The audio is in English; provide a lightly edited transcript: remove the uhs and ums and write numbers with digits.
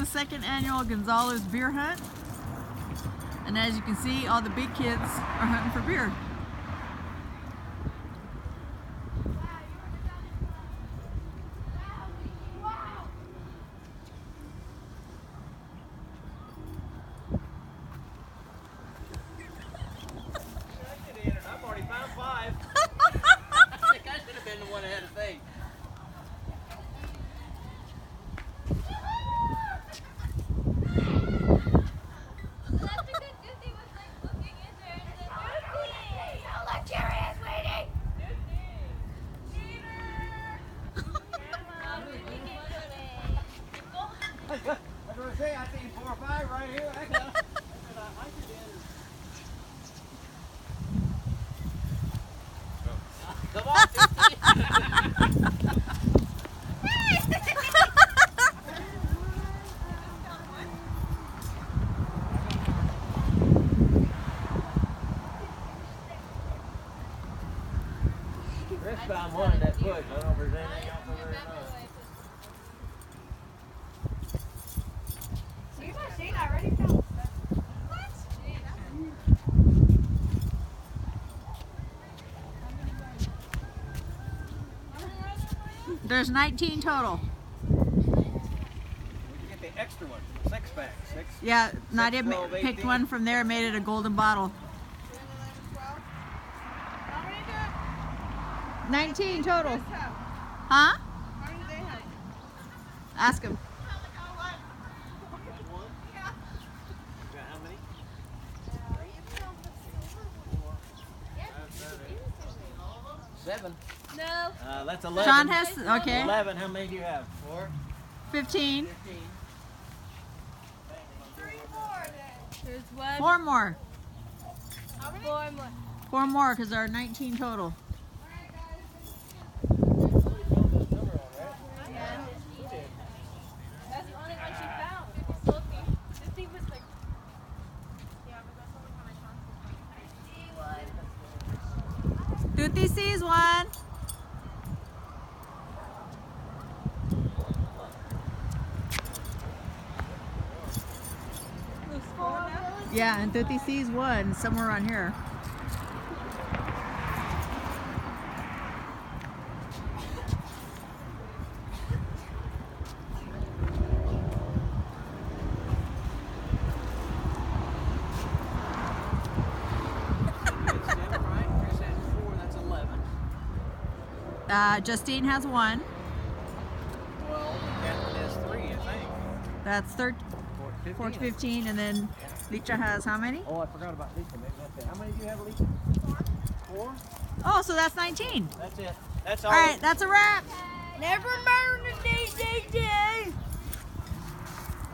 the second annual Gonzales Beer Hunt. And as you can see, all the big kids are hunting for beer. I've already found 5. I think I should have been the one ahead of things. I was going to say, I seen 4 or 5 right here. I said, I like it in. Come on, 50. Chris found one in that bush. I don't know if there's anything else over there or not. There's 19 total. Get the extra one, 6-pack. Yeah, Nadia 12, picked 18. one from there and made it a golden bottle. 19 total. Huh? Ask him. How many? 7. No. That's 11. Sean has, okay, 11. How many do you have? 4? 15. 15. There's one. 4 more. How many? 4 more. 4 more because there are 19 total. That's the only one she found. 50 sold me. 50 was like. Yeah, but that's the one I found. Tuti sees one. Yeah, and Tuti sees one somewhere around here. Justine has 1. Well, Captain has 3, I think. That's 4 to 15, and then Licha has how many? Oh, I forgot about Lisa. Maybe that's it. How many do you have, Lisa? 4. Oh, so that's 19. That's it. That's all. All right, that's a wrap. Never burn the day.